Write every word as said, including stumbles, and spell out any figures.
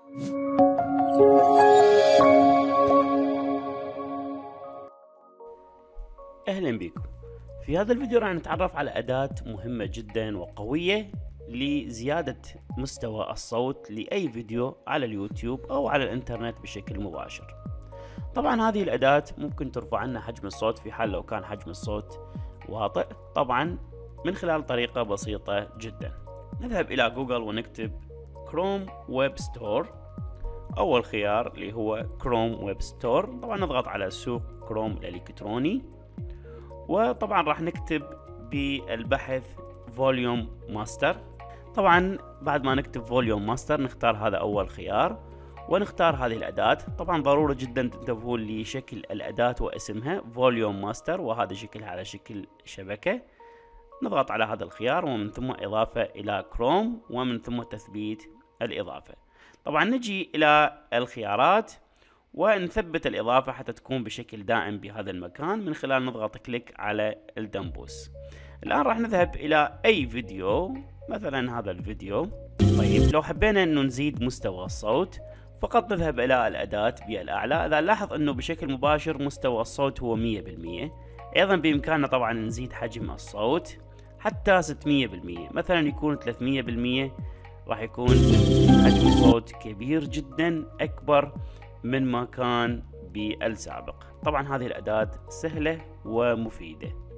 أهلا بكم. في هذا الفيديو راح نتعرف على أداة مهمة جدا وقوية لزيادة مستوى الصوت لأي فيديو على اليوتيوب أو على الإنترنت بشكل مباشر. طبعا هذه الأداة ممكن ترفع عنا حجم الصوت في حال لو كان حجم الصوت واطئ، طبعا من خلال طريقة بسيطة جدا. نذهب إلى جوجل ونكتب كروم ويب ستور، أول خيار اللي هو كروم ويب ستور. طبعا نضغط على سوق كروم الإلكتروني، وطبعا راح نكتب بالبحث فوليوم ماستر. طبعا بعد ما نكتب فوليوم ماستر نختار هذا أول خيار ونختار هذه الأداة. طبعا ضروري جدا تنتبهوا لشكل الأداة واسمها فوليوم ماستر، وهذا شكلها على شكل شبكة. نضغط على هذا الخيار ومن ثم إضافة إلى كروم ومن ثم تثبيت الإضافة. طبعا نجي إلى الخيارات ونثبت الإضافة حتى تكون بشكل دائم بهذا المكان من خلال نضغط كليك على الدمبوس. الآن راح نذهب إلى أي فيديو، مثلا هذا الفيديو. طيب لو حبينا أنه نزيد مستوى الصوت فقط نذهب إلى الأداة بالأعلى. إذا نلاحظ أنه بشكل مباشر مستوى الصوت هو مية بالمية، أيضا بإمكاننا طبعا نزيد حجم الصوت حتى ستمية بالمية، مثلا يكون ثلاثمية بالمية، راح يكون حجم الصوت كبير جدا أكبر من ما كان بالسابق. طبعا هذه الأداة سهلة ومفيدة.